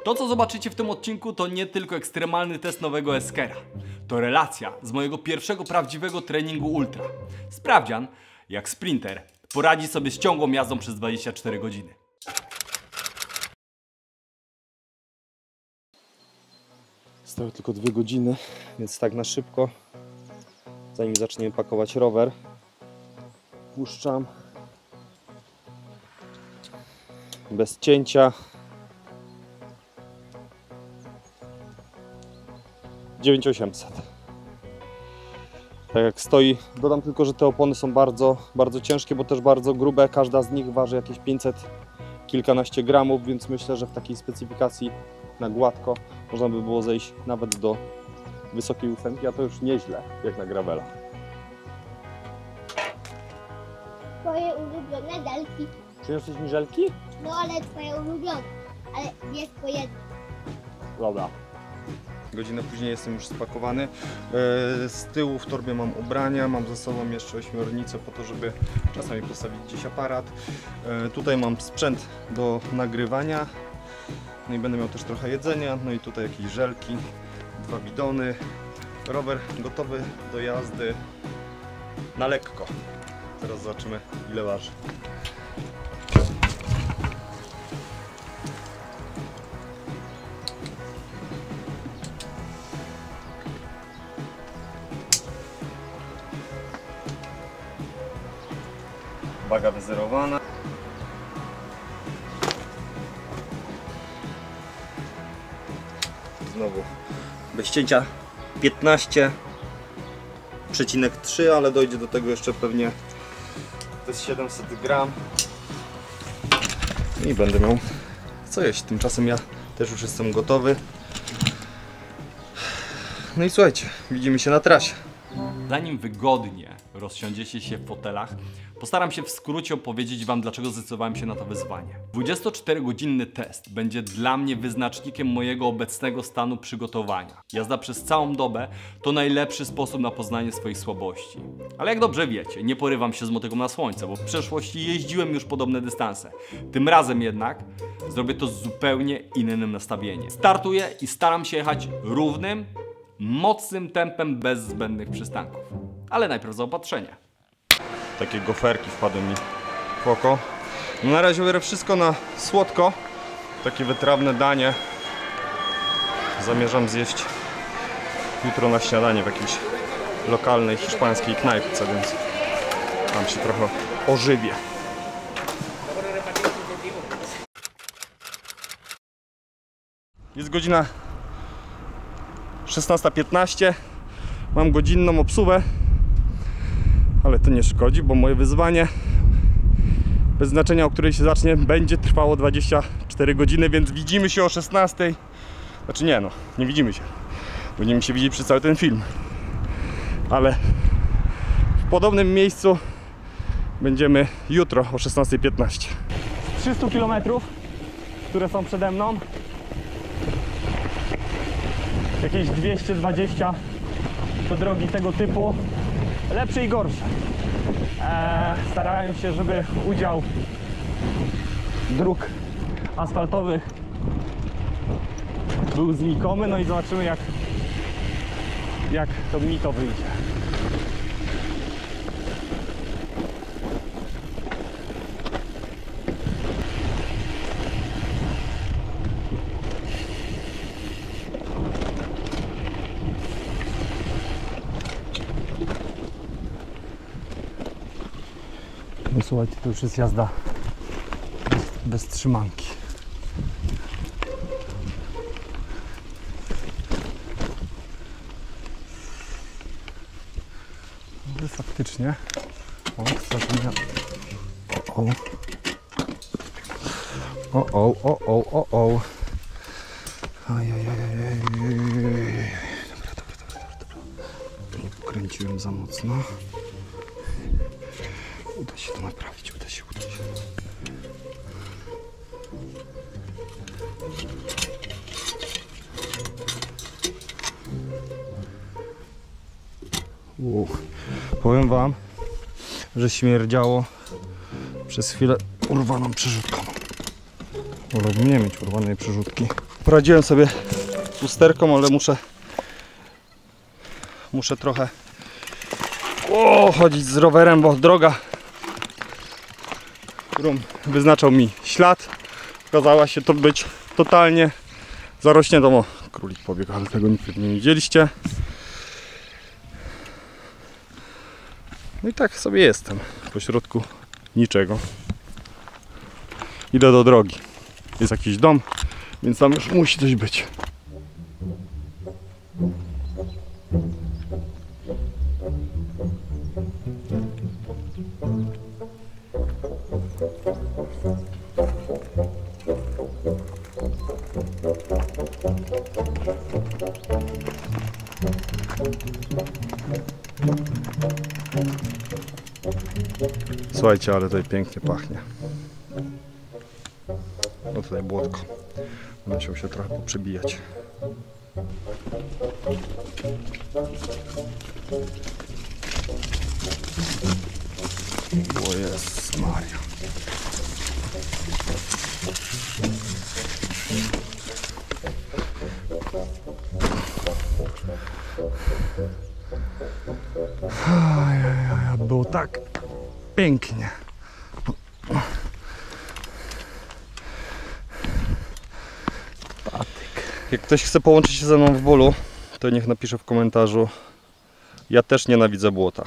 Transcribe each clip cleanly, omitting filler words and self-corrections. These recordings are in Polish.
To, co zobaczycie w tym odcinku, to nie tylko ekstremalny test nowego Eskera. To relacja z mojego pierwszego prawdziwego treningu ultra. Sprawdzian, jak sprinter poradzi sobie z ciągłą jazdą przez 24 godziny. Zostały tylko 2 godziny, więc tak na szybko, zanim zaczniemy pakować rower, puszczam bez cięcia 9800. Tak jak stoi, dodam tylko, że te opony są bardzo ciężkie, bo też bardzo grube, każda z nich waży jakieś 500 kilkanaście gramów, więc myślę, że w takiej specyfikacji na gładko można by było zejść nawet do wysokiej 8, a to już nieźle jak na gravela. Twoje ulubione żelki. Przyniosłeś mi żelki? No ale twoje ulubione. Ale jest po jednym. Dobra. Godzinę później jestem już spakowany. Z tyłu w torbie mam ubrania, mam ze sobą jeszcze ośmiornicę po to, żeby czasami postawić gdzieś aparat. Tutaj mam sprzęt do nagrywania. No i będę miał też trochę jedzenia. No i tutaj jakieś żelki, 2 bidony. Rower gotowy do jazdy na lekko. Teraz zobaczymy, ile waży. Waga wyzerowana. Znowu bez cięcia 15,3, ale dojdzie do tego jeszcze pewnie, to jest 700 gram. I będę miał co jeść. Tymczasem ja też już jestem gotowy. No i słuchajcie, widzimy się na trasie. Zanim wygodnie rozsiądziecie się w fotelach, postaram się w skrócie opowiedzieć Wam, dlaczego zdecydowałem się na to wyzwanie. 24-godzinny test będzie dla mnie wyznacznikiem mojego obecnego stanu przygotowania. Jazda przez całą dobę to najlepszy sposób na poznanie swoich słabości. Ale jak dobrze wiecie, nie porywam się z motyką na słońce, bo w przeszłości jeździłem już podobne dystanse. Tym razem jednak zrobię to z zupełnie innym nastawieniem. Startuję i staram się jechać równym, mocnym tempem bez zbędnych przystanków. Ale najpierw zaopatrzenie. Takie goferki wpadły mi w oko. No na razie biorę wszystko na słodko. Takie wytrawne danie zamierzam zjeść jutro na śniadanie w jakiejś lokalnej hiszpańskiej knajpce, więc tam się trochę ożywię. Jest godzina 16:15. Mam godzinną obsługę, ale to nie szkodzi, bo moje wyzwanie, bez znaczenia, o której się zacznie, będzie trwało 24 godziny, więc widzimy się o 16. Znaczy nie, no, nie widzimy się. Będziemy się widzieć przez cały ten film. Ale w podobnym miejscu będziemy jutro o 16:15. 300 km, które są przede mną, jakieś 220 to drogi tego typu, lepsze i gorsze. Starałem się, żeby udział dróg asfaltowych był znikomy, no i zobaczymy jak to mi to wyjdzie. No słuchajcie, to już jest jazda bez trzymanki. No faktycznie. O, zapomniałem. O. Ajajajajaj. Dobra. Nie pokręciłem za mocno. Uda się to naprawić, uda się. Powiem wam, że śmierdziało przez chwilę urwaną przerzutką. Wolałbym nie mieć urwanej przerzutki. Poradziłem sobie z usterką, ale muszę trochę chodzić z rowerem, bo droga, którą wyznaczał mi ślad, okazała się to być totalnie zarośniętą. O, królik pobiegł, ale tego nikt nie widzieliście. No i tak sobie jestem pośrodku niczego. Idę do drogi. Jest jakiś dom, więc tam już musi coś być. Słuchajcie, ale tutaj pięknie pachnie. No tutaj błotko. Musiał się trochę poprzebijać. O Jezus Maria. Było tak pięknie. Patyk. Jak ktoś chce połączyć się ze mną w bólu, to niech napisze w komentarzu. Ja też nienawidzę błota.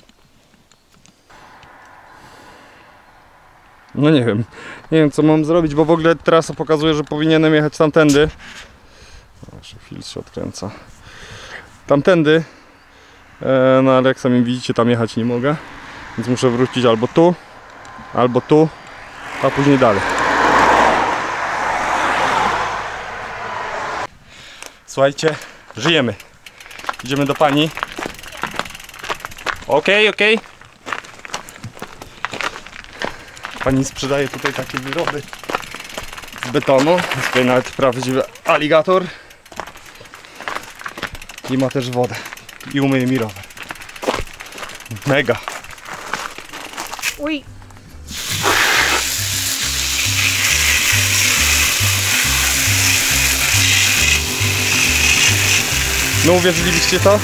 No nie wiem co mam zrobić, bo w ogóle trasa pokazuje, że powinienem jechać tamtędy. Jeszcze filtr się odkręca. Tamtędy. No ale jak sami widzicie, tam jechać nie mogę. Więc muszę wrócić albo tu, a później dalej. Słuchajcie, żyjemy. Idziemy do pani. Okej. Pani sprzedaje tutaj takie wyroby z betonu. Jest tutaj nawet prawdziwy aligator. I ma też wodę. I umyje mi rower. Mega. Uj. No uwierzylibyście to?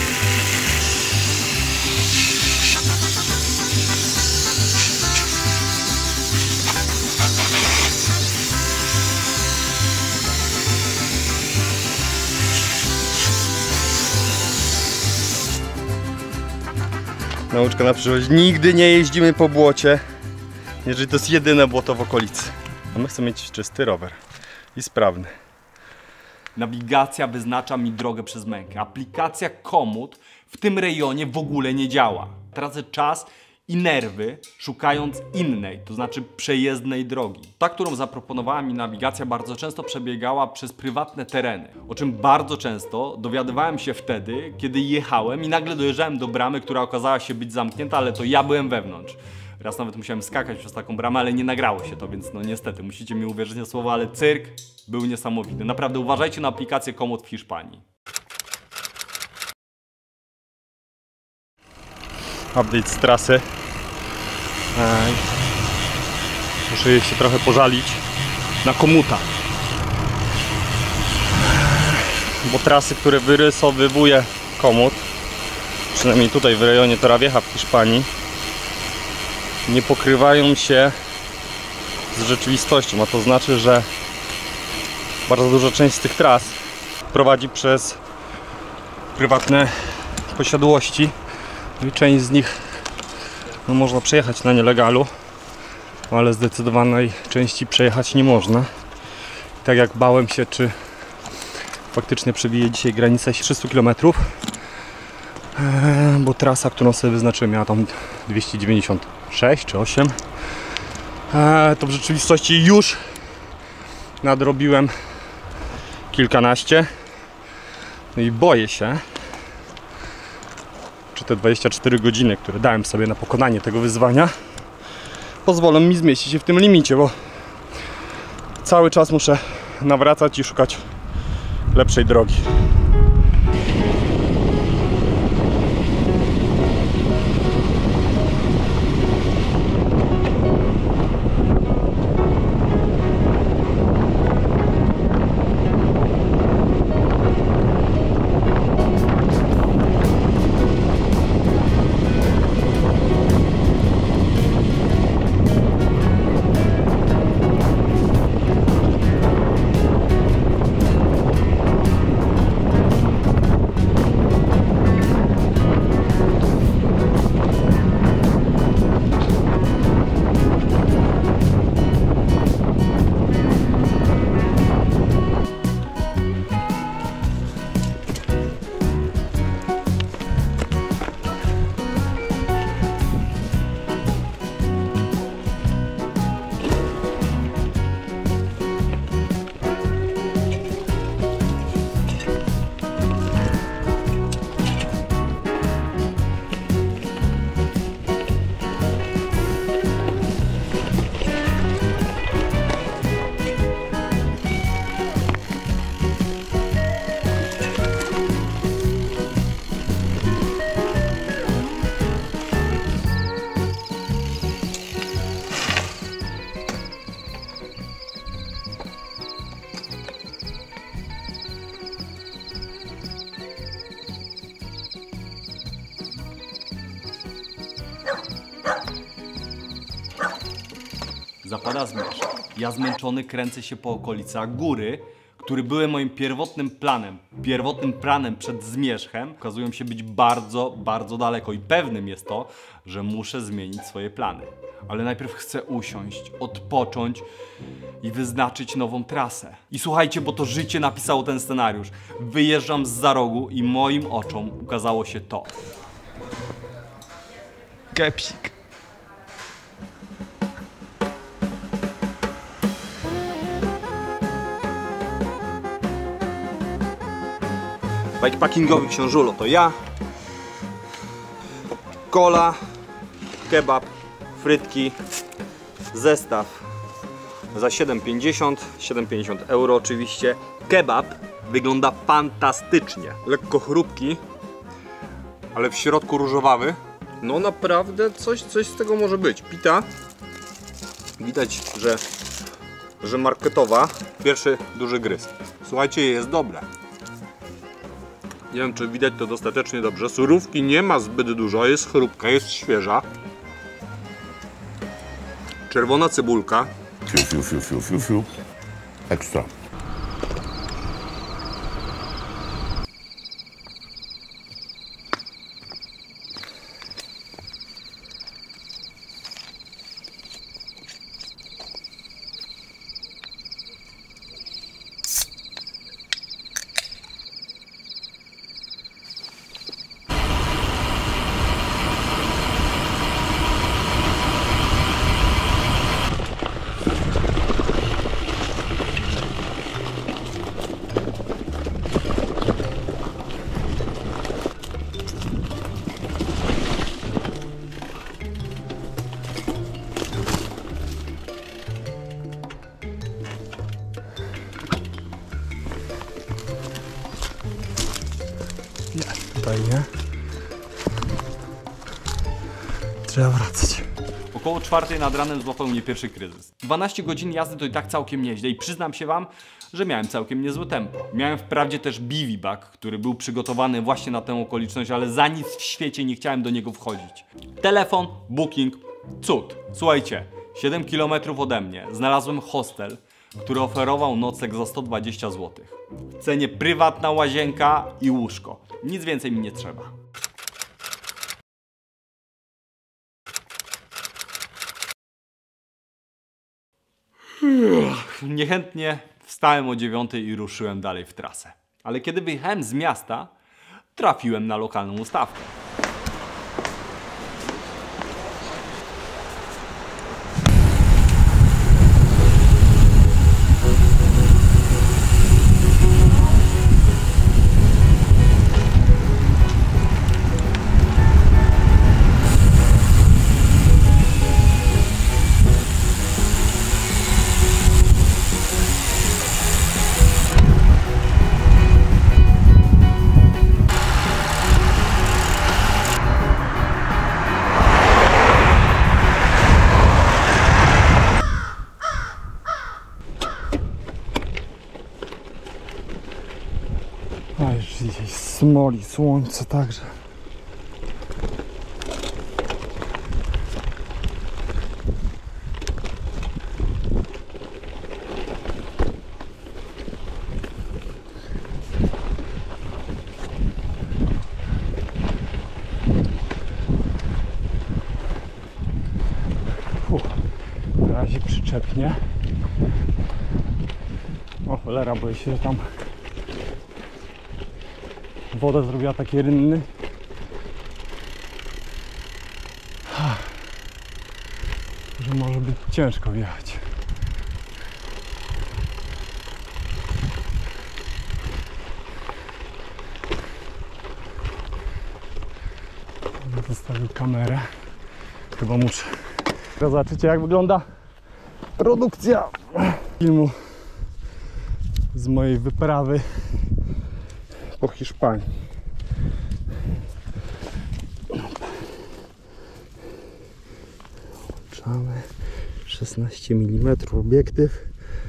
Nauczka na przyszłość. Nigdy nie jeździmy po błocie, jeżeli to jest jedyne błoto w okolicy. A my chcemy mieć czysty rower i sprawny. Nawigacja wyznacza mi drogę przez mękę. Aplikacja Komoot w tym rejonie w ogóle nie działa. Tracę czas i nerwy szukając innej, to znaczy przejezdnej drogi. Ta, którą zaproponowała mi nawigacja, bardzo często przebiegała przez prywatne tereny, o czym bardzo często dowiadywałem się wtedy, kiedy jechałem i nagle dojeżdżałem do bramy, która okazała się być zamknięta, ale to ja byłem wewnątrz. Raz nawet musiałem skakać przez taką bramę, ale nie nagrało się to, więc no niestety, musicie mi uwierzyć na słowo, ale cyrk był niesamowity. Naprawdę uważajcie na aplikację Komoot w Hiszpanii. Update z trasy. Muszę się trochę pożalić na Komoota. Bo trasy, które wyrysowywuje Komoot, przynajmniej tutaj w rejonie Torrevieja w Hiszpanii, nie pokrywają się z rzeczywistością, a to znaczy, że bardzo duża część z tych tras prowadzi przez prywatne posiadłości. No i część z nich można przejechać na nielegalu, ale zdecydowanej części przejechać nie można. Tak jak bałem się, czy faktycznie przebije dzisiaj granicę 300 km, bo trasa, którą sobie wyznaczyłem, miała tam 296 czy 8, to w rzeczywistości już nadrobiłem kilkanaście. No i boję się, czy te 24 godziny, które dałem sobie na pokonanie tego wyzwania, pozwolą mi zmieścić się w tym limicie, bo cały czas muszę nawracać i szukać lepszej drogi. zapada zmierzch. Ja zmęczony kręcę się po okolicach góry, które były moim pierwotnym planem przed zmierzchem, okazują się być bardzo, bardzo daleko i pewnym jest to, że muszę zmienić swoje plany. Ale najpierw chcę usiąść, odpocząć i wyznaczyć nową trasę. I słuchajcie, bo to życie napisało ten scenariusz. Wyjeżdżam zza rogu i moim oczom ukazało się to. Kepsik. Bikepackingowy książulo to ja. Kola, kebab, frytki, zestaw za 7,50, 7,50 euro oczywiście. Kebab wygląda fantastycznie. Lekko chrupki, ale w środku różowawy. No naprawdę coś z tego może być. Pita. Widać, że marketowa. Pierwszy duży gryz. Słuchajcie, jest dobre. Nie wiem, czy widać to dostatecznie dobrze. Surówki nie ma zbyt dużo, jest chrupka, jest świeża. Czerwona cebulka. Fiu. Ekstra. Tutaj nie. Trzeba wracać. Około 4 nad ranem złapał mnie pierwszy kryzys. 12 godzin jazdy to i tak całkiem nieźle i przyznam się wam, że miałem całkiem niezłe tempo. Miałem wprawdzie też bivouac, który był przygotowany właśnie na tę okoliczność, ale za nic w świecie nie chciałem do niego wchodzić. Telefon, booking, cud. Słuchajcie, 7 km ode mnie znalazłem hostel, który oferował nocleg za 120 zł. W cenie prywatna łazienka i łóżko. Nic więcej mi nie trzeba. Niechętnie wstałem o 9 i ruszyłem dalej w trasę. Ale kiedy wyjechałem z miasta, trafiłem na lokalną ustawkę. A już dzisiaj smoli słońce także. Na razie przyczepnie. O cholera, boję się, że tam woda zrobiła takie rynny. Że może być ciężko wjechać. Zostawił kamerę. Chyba muszę. Zobaczycie, jak wygląda produkcja filmu z mojej wyprawy po Hiszpanii. Włączamy 16 mm obiektyw.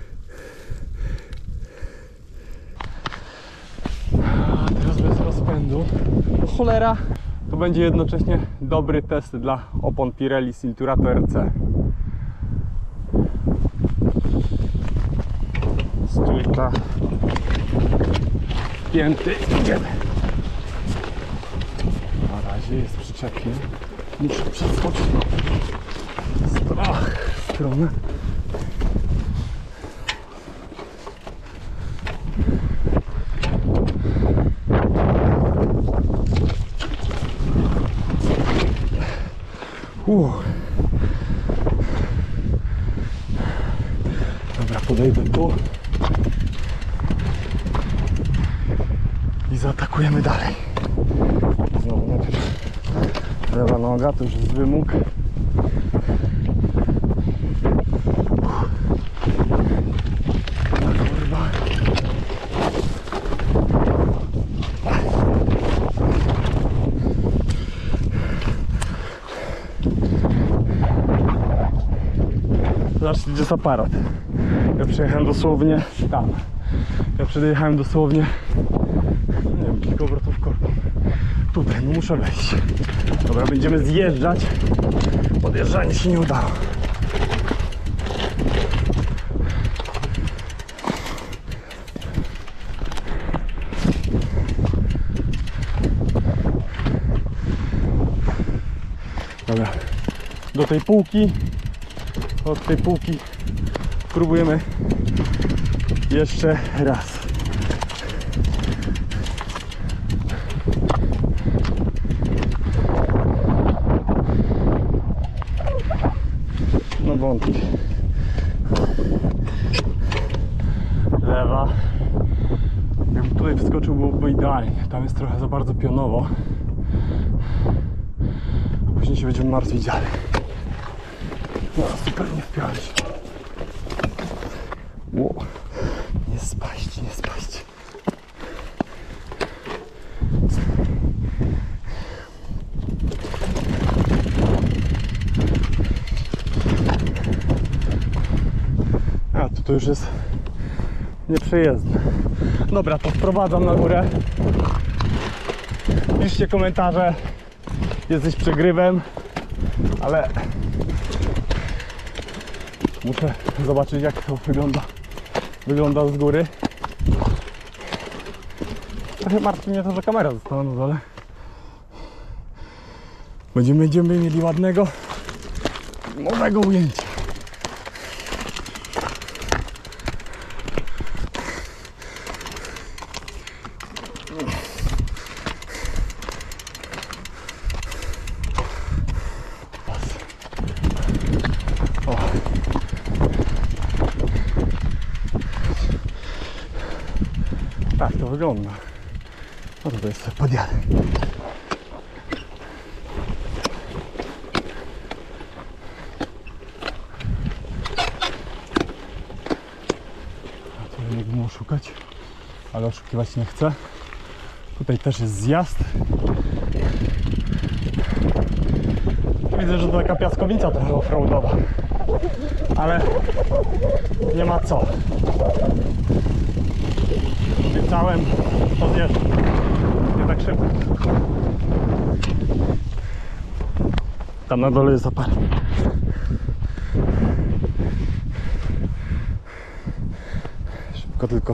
A teraz bez rozpędu. No cholera, to będzie jednocześnie dobry test dla opon Pirelli Cinturato RC. Dobra. Pięty, idziemy. Na razie jest przyczepnie. Muszę przeskoczyć stronę. Dobra, podejdę tu i zaatakujemy dalej. Znowu najpierw lewa noga, to już jest wymóg. Kurwa. Zobaczcie, gdzie jest aparat. Ja przyjechałem dosłownie tam. Ja przyjechałem dosłownie, nie wiem, kilka obrotów korpą. Tutaj, no muszę wejść. Dobra, będziemy zjeżdżać. Podjeżdżanie się nie udało. Dobra, do tej półki. Od tej półki próbujemy jeszcze raz. No wątpię. Lewa. Jakbym tutaj wskoczył, byłoby idealnie. Tam jest trochę za bardzo pionowo. A później się będziemy martwić dalej. No, super, nie wpiąć. Ło. Nie spaść, nie spaść. A, to już jest nieprzejezdne. Dobra, to wprowadzam na górę. Piszcie komentarze. Jesteś przegrywem, ale muszę zobaczyć, jak to wygląda z góry. Trochę martwi mnie to, że kamera została na dole. Będziemy mieli ładnego, nowego ujęcia. Tak to wygląda. No to jest sobie podjadę. A tu nie będę szukać, ale oszukiwać nie chcę. Tutaj też jest zjazd. Widzę, że to taka piaskownica trochę offroadowa, ale nie ma co. Obiecałem, to zjeżdżam. Nie tak szybko. Tam na dole jest aparat. Szybko tylko.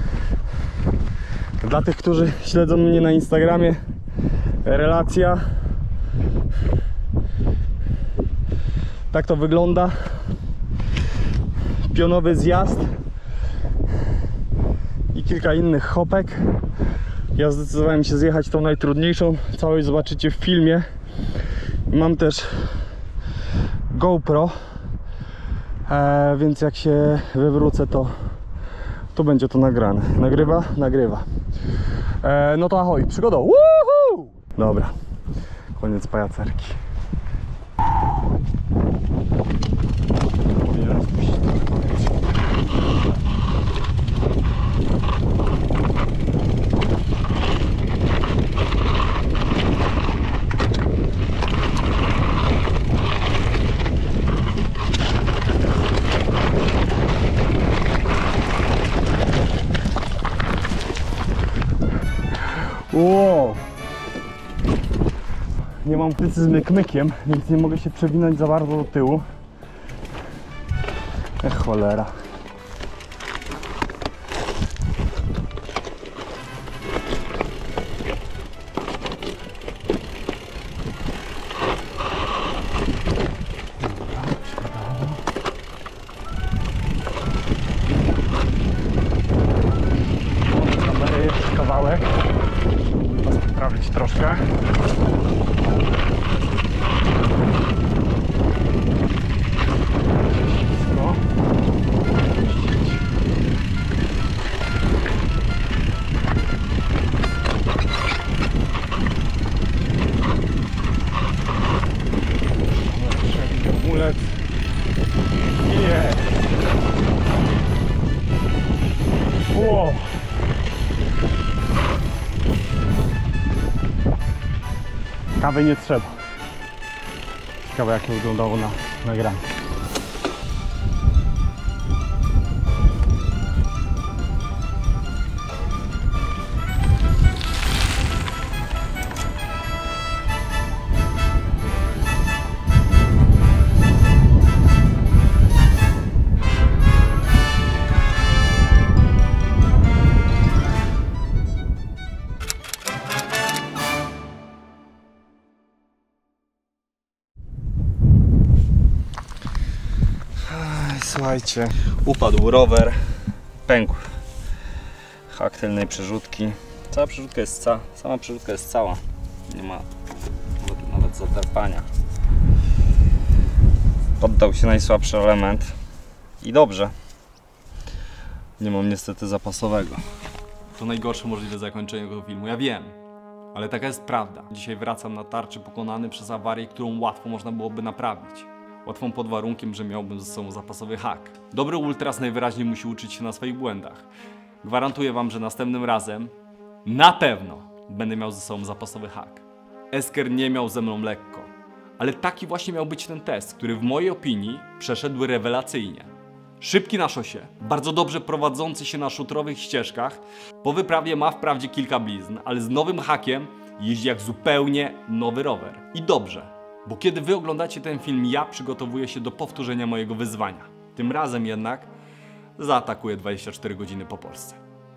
Dla tych, którzy śledzą mnie na Instagramie, relacja. Tak to wygląda. Pionowy zjazd i kilka innych hopek. Ja zdecydowałem się zjechać tą najtrudniejszą. Całość zobaczycie w filmie. Mam też GoPro, więc jak się wywrócę, to będzie to nagrane. Nagrywa? Nagrywa. No to ahoj, przygodą. Woohoo! Dobra, koniec pajacerki. Powinienem spuścić trochę powietrza. Wow. Nie mam krycy z mykiem, więc nie mogę się przewinąć za bardzo do tyłu. Cholera. poprawić troszkę. Wszystko. Hamulec. Jest. Wow. Kawy nie trzeba. Ciekawe jak to wyglądało na nagraniu. Słuchajcie, upadł rower, pękł hak tylnej przerzutki. Cała przerzutka jest sama przerzutka jest cała. Nie ma nawet zatarpania. Poddał się najsłabszy element i dobrze. Nie mam niestety zapasowego. To najgorsze możliwe zakończenie tego filmu, ja wiem. Ale taka jest prawda. Dzisiaj wracam na tarczy pokonany przez awarię, którą łatwo można byłoby naprawić. Łatwą pod warunkiem, że miałbym ze sobą zapasowy hak. Dobry ultras najwyraźniej musi uczyć się na swoich błędach. Gwarantuję wam, że następnym razem na pewno będę miał ze sobą zapasowy hak. Esker nie miał ze mną lekko. Ale taki właśnie miał być ten test, który w mojej opinii przeszedł rewelacyjnie. Szybki na szosie, bardzo dobrze prowadzący się na szutrowych ścieżkach. Po wyprawie ma wprawdzie kilka blizn, ale z nowym hakiem jeździ jak zupełnie nowy rower. I dobrze. Bo kiedy wy oglądacie ten film, ja przygotowuję się do powtórzenia mojego wyzwania. Tym razem jednak zaatakuję 24 godziny po Polsce.